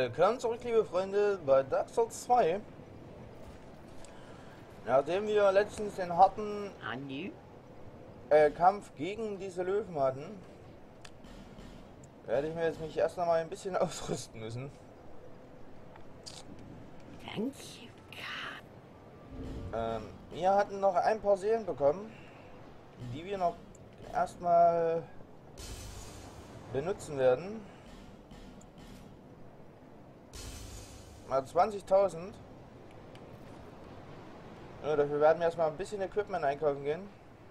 Willkommen zurück, liebe Freunde, bei Dark Souls 2. Nachdem wir letztens den harten Kampf gegen diese Löwen hatten, werde ich mir jetzt mich erst noch mal ein bisschen ausrüsten müssen. Wir hatten noch ein paar Seelen bekommen, die wir noch erstmal benutzen werden. Mal 20.000. Ja, dafür werden wir erstmal ein bisschen Equipment einkaufen gehen.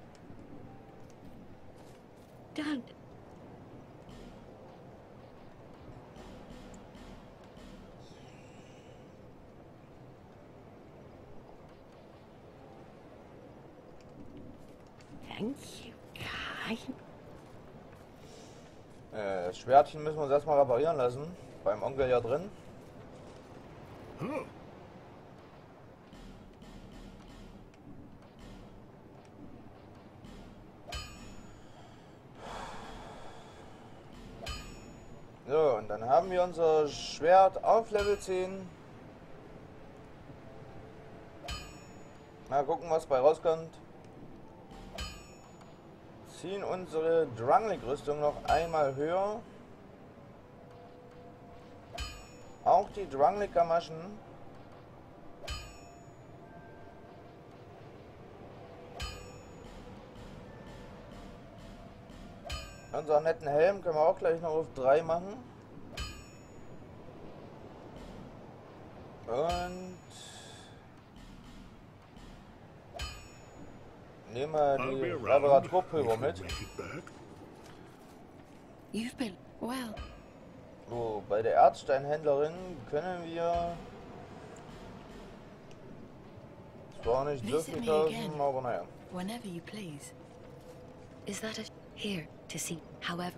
Done. Thank you, Kai. Das Schwertchen müssen wir uns erstmal reparieren lassen. Beim Onkel ja drin. So, und dann haben wir unser Schwert auf Level 10. Mal gucken, was bei rauskommt. Ziehen unsere Drangleic-Rüstung noch einmal höher. Auch die Drangleic-Gamaschen. Unseren netten Helm können wir auch gleich noch auf 3 machen. Und nehmen wir die Reparaturpulver mit. You've been well. So, bei der Erzsteinhändlerin können wir zwar nicht so viel kaufen, aber naja. Whenever you please. Is that a here to see? However,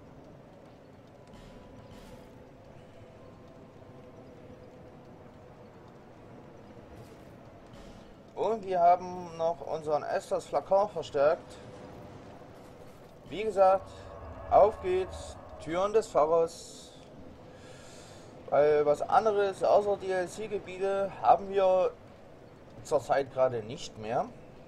und wir haben noch unseren Esthers Flakon verstärkt. Wie gesagt, auf geht's, Türen des Pfarrers. Weil was anderes außer DLC-Gebiete haben wir zurzeit gerade nicht mehr.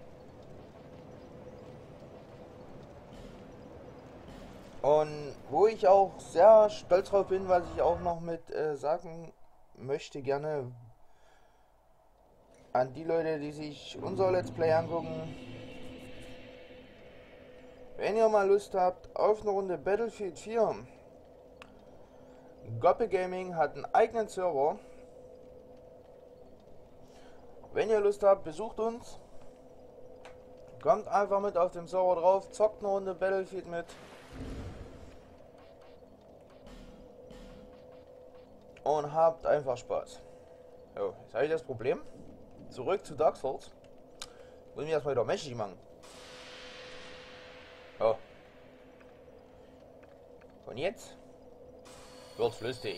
Und wo ich auch sehr stolz drauf bin, was ich auch noch mit sagen möchte, gerne an die Leute, die sich unser Let's Play angucken. Wenn ihr mal Lust habt auf eine Runde Battlefield 4, Goppe Gaming hat einen eigenen Server. Wenn ihr Lust habt, besucht uns. Kommt einfach mit auf dem Server drauf, zockt eine Runde Battlefield mit. Und habt einfach Spaß. So, jetzt habe ich das Problem. Zurück zu Dark Souls. Muss ich erstmal wieder mächtig machen. So. Und jetzt wird's flüssig.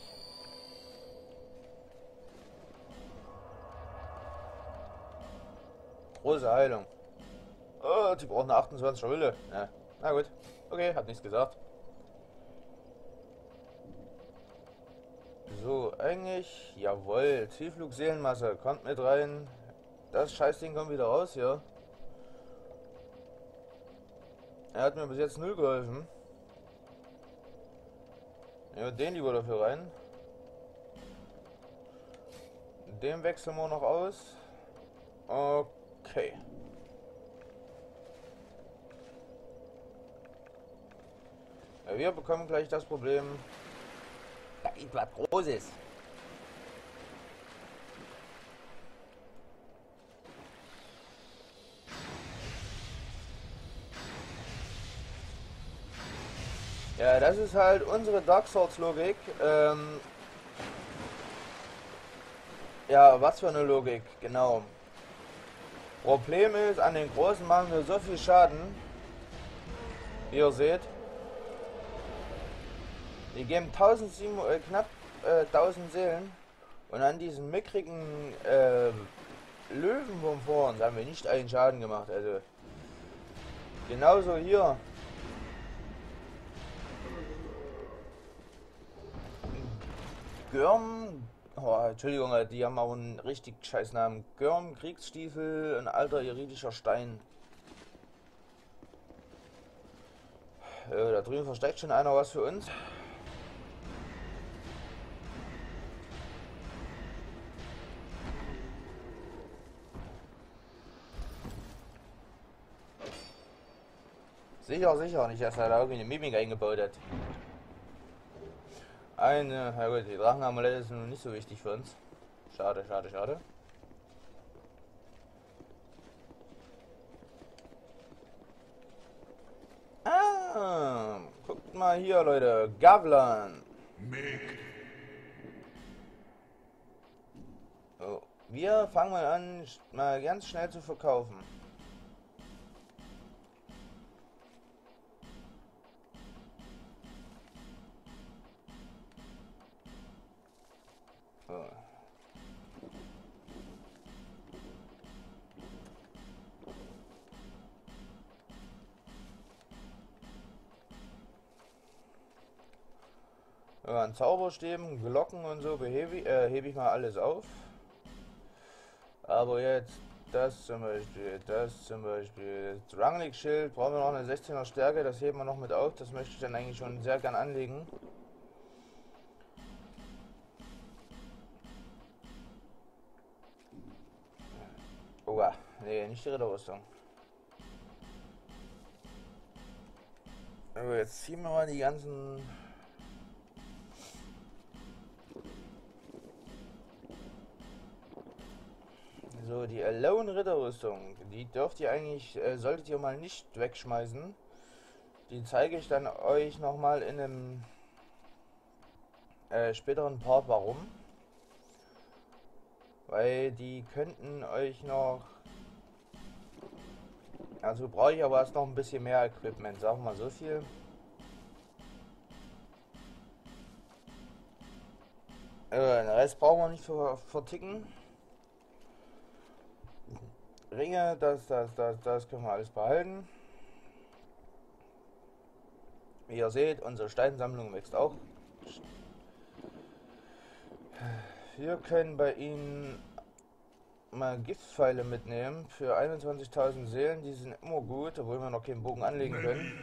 Große Heilung. Oh, die brauchen eine 28er Hülle. Ja. Na gut. Okay, hat nichts gesagt. So, eigentlich, jawohl, Zielflug Seelenmasse, kommt mit rein. Das Scheißding kommt wieder raus, ja. Er hat mir bis jetzt 0 geholfen. Ja, den lieber dafür rein. Den wechseln wir noch aus. Okay. Ja, wir bekommen gleich das Problem. Da ist was Großes. Ja, das ist halt unsere Dark Souls Logik. Ja, was für eine Logik, genau. Problem ist, an den Großen machen wir so viel Schaden. Wie ihr seht. Die geben knapp 1000 Seelen. Und an diesen mickrigen Löwen von vorn haben wir nicht einen Schaden gemacht. Also genauso hier. Gürm Oh, Entschuldigung, die haben auch einen richtig scheiß Namen. Görn, Kriegsstiefel, ein alter iridischer Stein. Da drüben versteckt schon einer was für uns. Sicher, sicher, nicht, dass er da irgendwie eine Mimik eingebaut hat. Ja gut, die Drachenamulette ist nun nicht so wichtig für uns. Schade, schade, schade. Ah, guckt mal hier, Leute. Gavlan. So, wir fangen mal an, mal ganz schnell zu verkaufen. So. Ja, an Zauberstäben, Glocken und so hebe ich mal alles auf. Aber jetzt das zum Beispiel, das Ranglick-Schild, brauchen wir noch eine 16er Stärke, das heben wir noch mit auf. Das möchte ich dann eigentlich schon sehr gern anlegen. Oh, nee, nicht die Ritterrüstung. Aber jetzt ziehen wir mal die ganzen... So, die Alone Ritterrüstung, die dürft ihr eigentlich, solltet ihr mal nicht wegschmeißen. Die zeige ich dann euch nochmal in einem späteren Part, warum. Weil die könnten euch noch... Also brauche ich aber erst noch ein bisschen mehr Equipment, sagen wir mal so viel. Den Rest brauchen wir nicht verticken. Ringe, das können wir alles behalten. Wie ihr seht, unsere Steinsammlung wächst auch. Wir können bei ihnen mal Giftpfeile mitnehmen für 21.000 Seelen. Die sind immer gut, obwohl wir noch keinen Bogen anlegen können.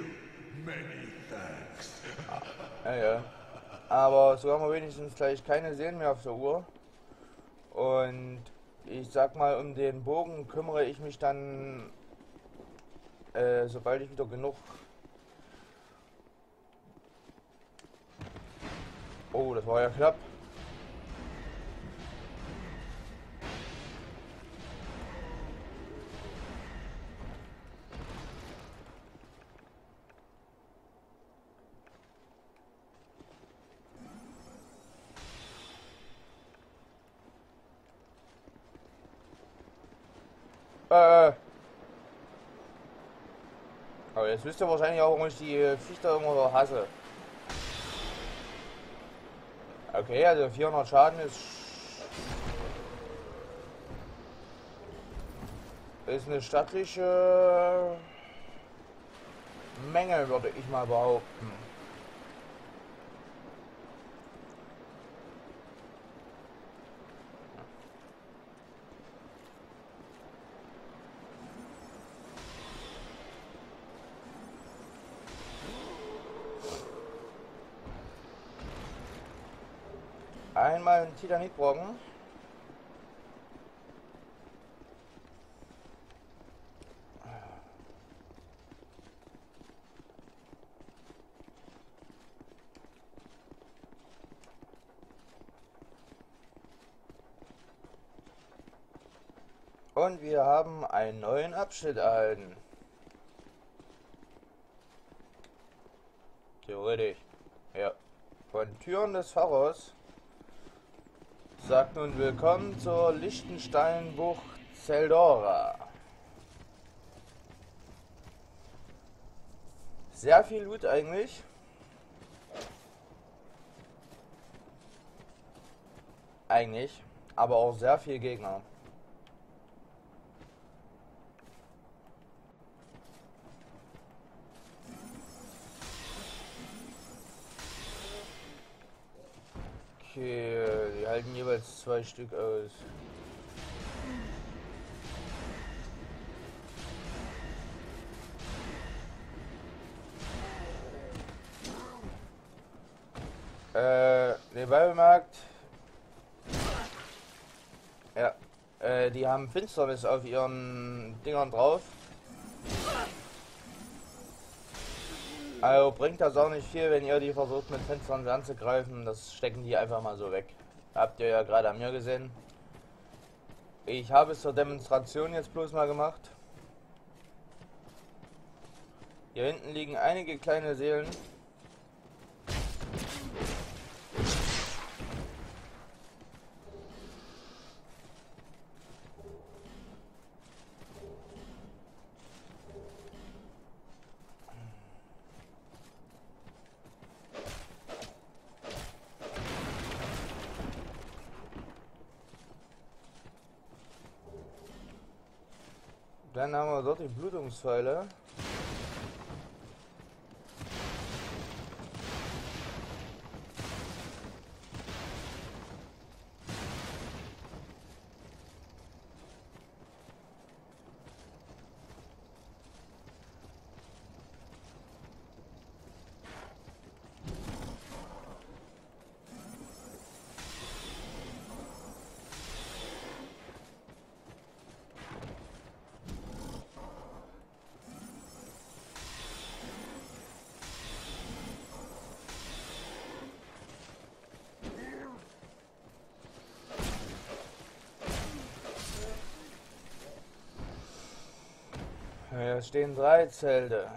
Ja. Aber so haben wir wenigstens gleich keine Seelen mehr auf der Uhr. Und ich sag mal, um den Bogen kümmere ich mich dann, sobald ich wieder genug... Oh, das war ja knapp. Aber jetzt wisst ihr wahrscheinlich auch, warum ich die Viecher immer so hasse. Okay, also 400 Schaden ist eine stattliche Menge, würde ich mal behaupten. Einmal einen Titanitbrocken. Und wir haben einen neuen Abschnitt erhalten. Theoretisch. Ja. Von Türen des Pfarrers. Sagt nun willkommen zur Liechtensteinbucht Zeldora. Sehr viel Loot eigentlich. Aber auch sehr viel Gegner. Okay, die halten jeweils 2 Stück aus. Nebenbei bemerkt, ja, die haben Finsternis auf ihren Dingern drauf. Also bringt das auch nicht viel, wenn ihr die versucht mit Finsternis anzugreifen. Das stecken die einfach mal so weg. Habt ihr ja gerade an mir gesehen. Ich habe es zur Demonstration jetzt bloß mal gemacht. Hier hinten liegen einige kleine Seelen. Dann haben wir dort die Blutungspfeile. Hier stehen 3 Zelte.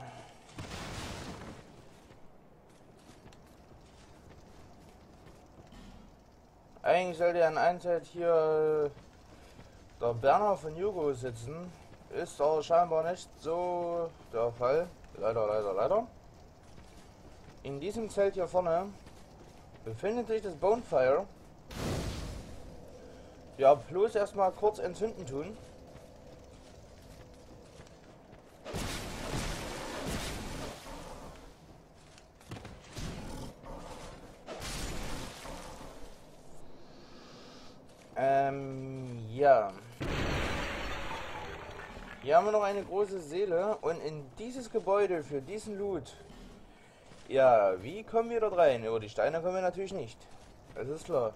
Eigentlich sollte an einem Zelt hier der Berner von Jugo sitzen. Ist aber scheinbar nicht so der Fall. Leider. In diesem Zelt hier vorne befindet sich das Bonfire. Ja, bloß erstmal kurz entzünden tun. Ja. Hier haben wir noch eine große Seele und in dieses Gebäude für diesen Loot. Ja, wie kommen wir dort rein? Über die Steine kommen wir natürlich nicht. Das ist klar.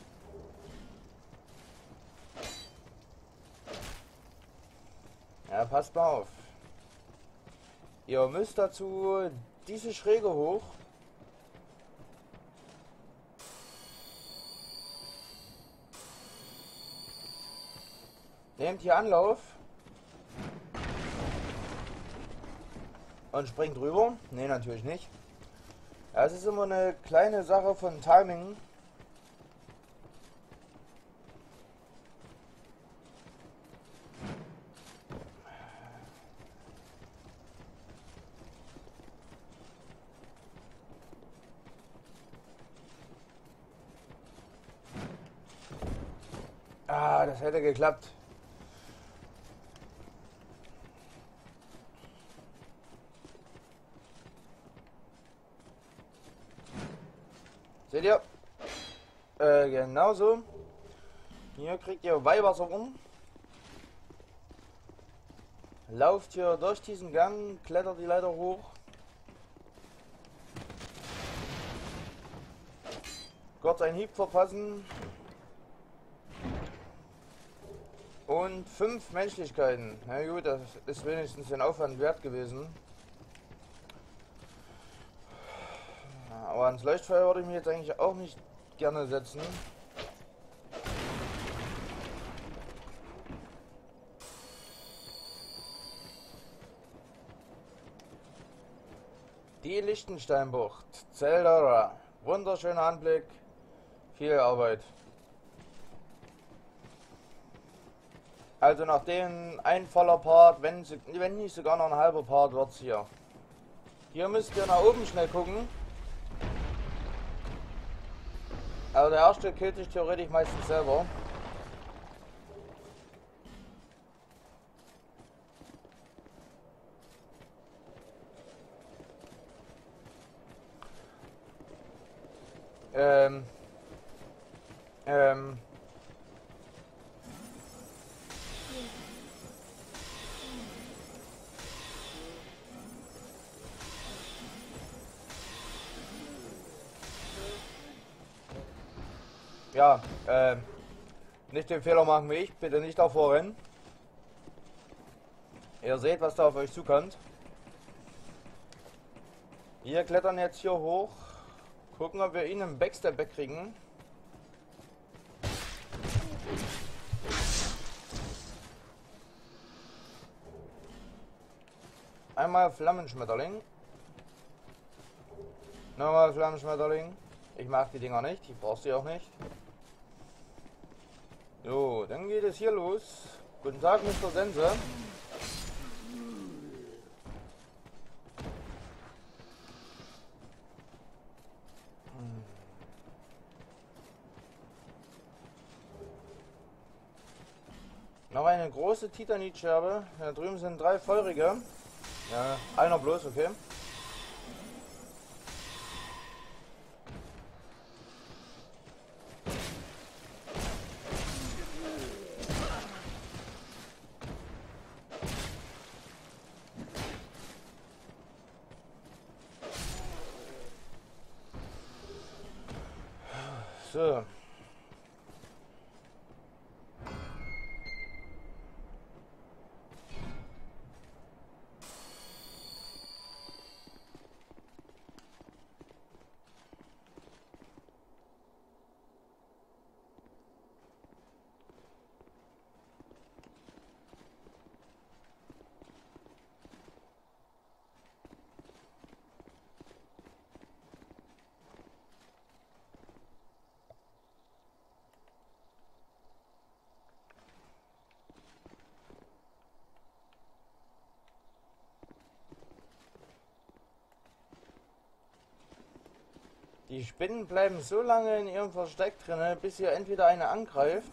Ja, passt mal auf. Ihr müsst dazu diese Schräge hoch. Nehmt hier Anlauf. Und springt rüber. Ne, natürlich nicht. Ja, es ist immer eine kleine Sache von Timing. Ah, das hätte geklappt. Seht ihr? Genauso. Hier kriegt ihr Weihwasser rum. Lauft hier durch diesen Gang, klettert die Leiter hoch. Kurz einen Hieb verpassen. Und 5 Menschlichkeiten. Na gut, das ist wenigstens den Aufwand wert gewesen. Aber ans Leuchtfeuer würde ich mich jetzt eigentlich auch nicht gerne setzen. Die Lichtensteinbucht, Zeldora. Wunderschöner Anblick, viel Arbeit. Also nachdem ein voller Part, wenn nicht sogar noch ein halber Part, wird's hier. Hier müsst ihr nach oben schnell gucken. Also der erste killt sich theoretisch meistens selber. Ähm, ja, nicht den Fehler machen wie ich, bitte nicht davor rennen. Ihr seht, was da auf euch zukommt. Wir klettern jetzt hier hoch, gucken, ob wir ihn im Backstep wegkriegen. Einmal Flammenschmetterling. Nochmal Flammenschmetterling. Ich mag die Dinger nicht, ich brauche sie auch nicht. So, dann geht es hier los. Guten Tag, Mr. Sense. Noch eine große Titanitscherbe. Da drüben sind 3 feurige. Ja, einer bloß, okay. So. Die Spinnen bleiben so lange in ihrem Versteck drin, bis ihr entweder eine angreift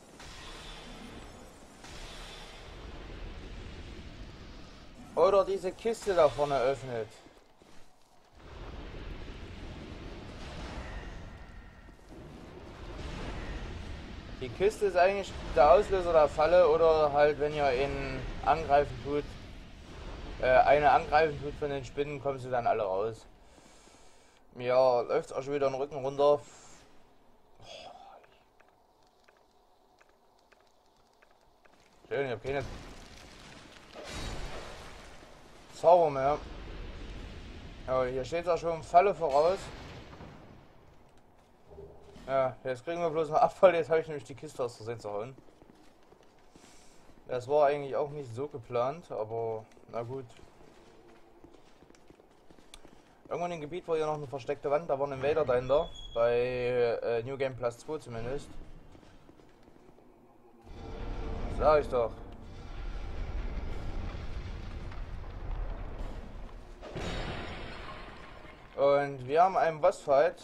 oder diese Kiste da vorne öffnet. Die Kiste ist eigentlich der Auslöser der Falle oder halt wenn ihr ihn angreifen tut, eine angreifen tut von den Spinnen, kommen sie dann alle raus. Mir läuft auch schon wieder den Rücken runter. Schön, ich habe keine Zauber mehr. Ja, hier steht auch schon Falle voraus. Ja, jetzt kriegen wir bloß einen Abfall. Jetzt habe ich nämlich die Kiste aus Versehen zerhauen. Das war eigentlich auch nicht so geplant, aber na gut. Irgendwann im Gebiet war hier noch eine versteckte Wand, da war ein Invader dahinter. Bei New Game Plus 2 zumindest. Sag ich doch. Und wir haben einen Bossfight.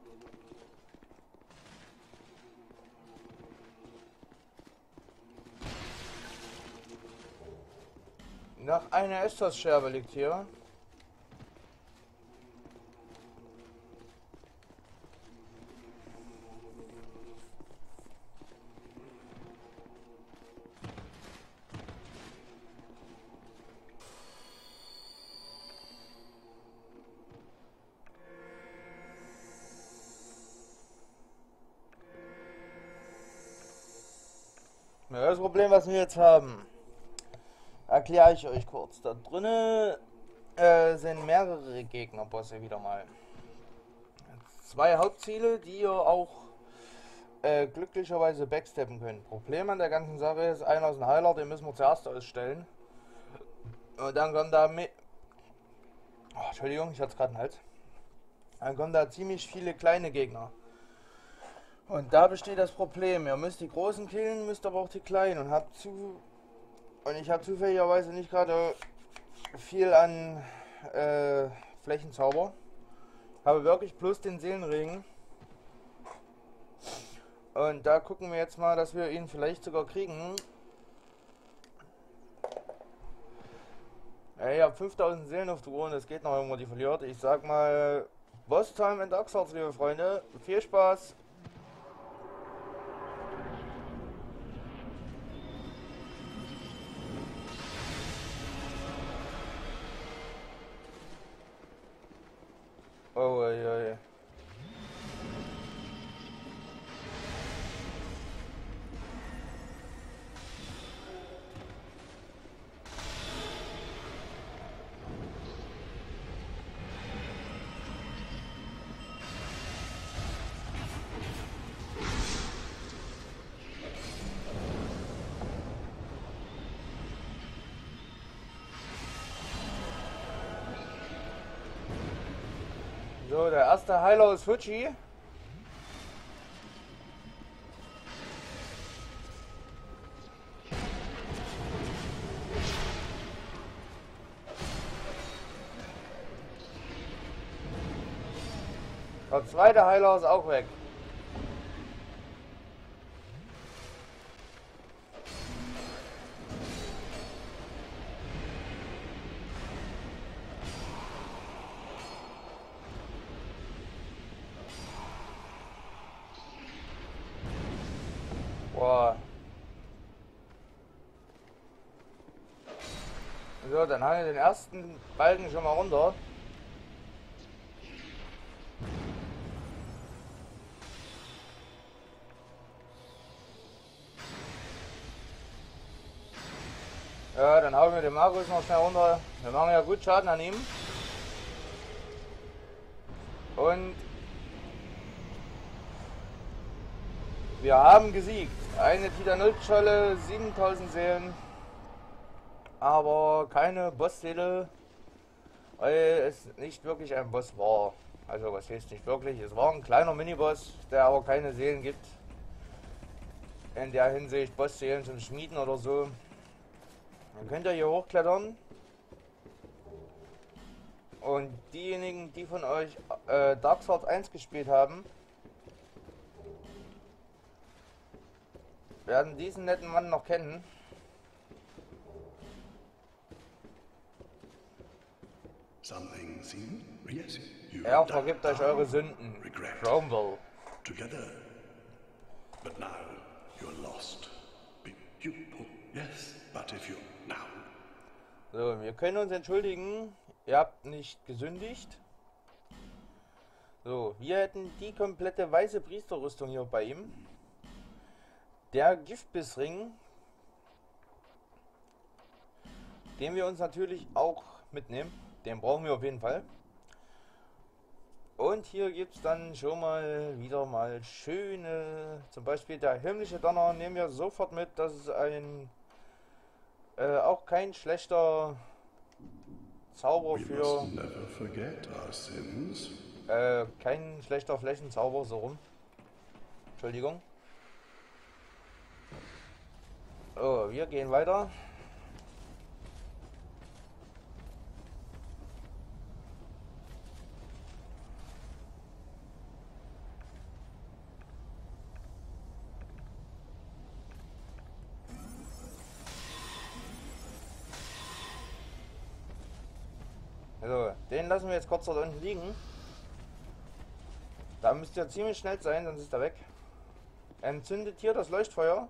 Noch eine Estos-Scherbe liegt hier. Ja, das Problem, was wir jetzt haben, erkläre ich euch kurz. Da drinnen sind mehrere Gegnerbosse wieder mal. 2 Hauptziele, die ihr auch glücklicherweise backsteppen könnt. Problem an der ganzen Sache ist, einer ist ein Heiler, den müssen wir zuerst ausstellen. Und dann kommt da Entschuldigung, ich hatte gerade einen Hals. Dann kommen da ziemlich viele kleine Gegner. Und da besteht das Problem. Ihr müsst die großen killen, müsst aber auch die kleinen. Und ich habe zufälligerweise nicht gerade viel an Flächenzauber. Habe wirklich plus den Seelenregen. Und da gucken wir jetzt mal, dass wir ihn vielleicht sogar kriegen. Ja, ich habe 5000 Seelen auf der Uhr und es geht noch irgendwo, die verliert. Ich sag mal, Boss Time in Dark Souls, liebe Freunde. Viel Spaß! So, der erste Heiler ist Fuji. Der zweite Heiler ist auch weg. Boah. So, dann haben wir den ersten Balken schon mal runter. Ja, dann hauen wir den Markus noch schnell runter. Wir machen ja gut Schaden an ihm. Und wir haben gesiegt. Eine Titanit-Scholle, 7000 Seelen. Aber keine Bossseele, weil es nicht wirklich ein Boss war. Also was heißt nicht wirklich? Es war ein kleiner Miniboss, der aber keine Seelen gibt. In der Hinsicht Bossseelen zum Schmieden oder so. Dann könnt ihr hier hochklettern. Und diejenigen, die von euch Dark Souls 1 gespielt haben, werden diesen netten Mann noch kennen. Er vergibt euch eure Sünden. Cromwell. Together. But now you're lost. Big pupil. Yes, but if you now. So, wir können uns entschuldigen. Ihr habt nicht gesündigt. So, wir hätten die komplette weiße Priesterrüstung hier bei ihm. Der Giftbissring, den wir uns natürlich auch mitnehmen. Den brauchen wir auf jeden Fall. Und hier gibt es dann schon mal wieder mal schöne, zum Beispiel der himmlische Donner nehmen wir sofort mit. Das ist ein auch kein schlechter Zauber für kein schlechter Flächenzauber, so rum. Entschuldigung. Oh, wir gehen weiter. Also, den lassen wir jetzt kurz dort unten liegen. Da müsst ihr ziemlich schnell sein, sonst ist er weg. Entzündet hier das Leuchtfeuer.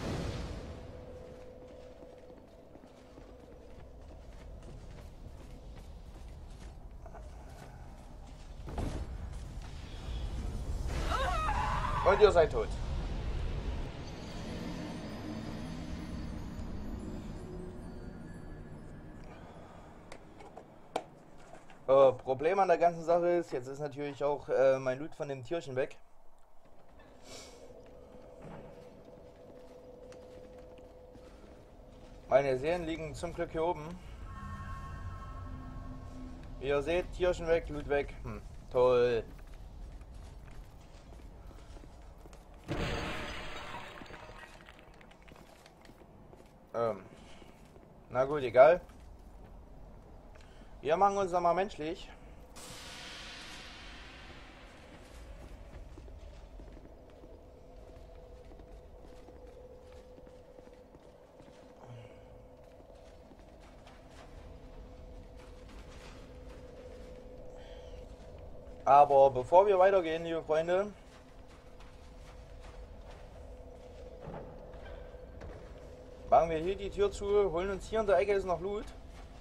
Und ihr seid tot. Problem an der ganzen Sache ist, jetzt ist natürlich auch mein Loot von dem Tierchen weg. Meine Seelen liegen zum Glück hier oben. Wie ihr seht, Tierchen weg, Loot weg. Toll. Na gut, egal. Wir machen uns mal menschlich. Aber bevor wir weitergehen, liebe Freunde, machen wir hier die Tür zu, holen uns hier in der Ecke ist noch Loot.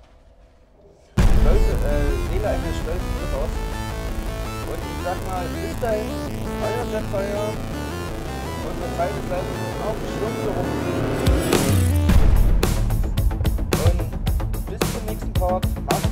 Seele eines stolzen Ritters. Und ich sag mal, bis dahin, euer Jetfire. Unsere Zeit ist leider auf Schwung herum. Und bis zum nächsten Part. Macht's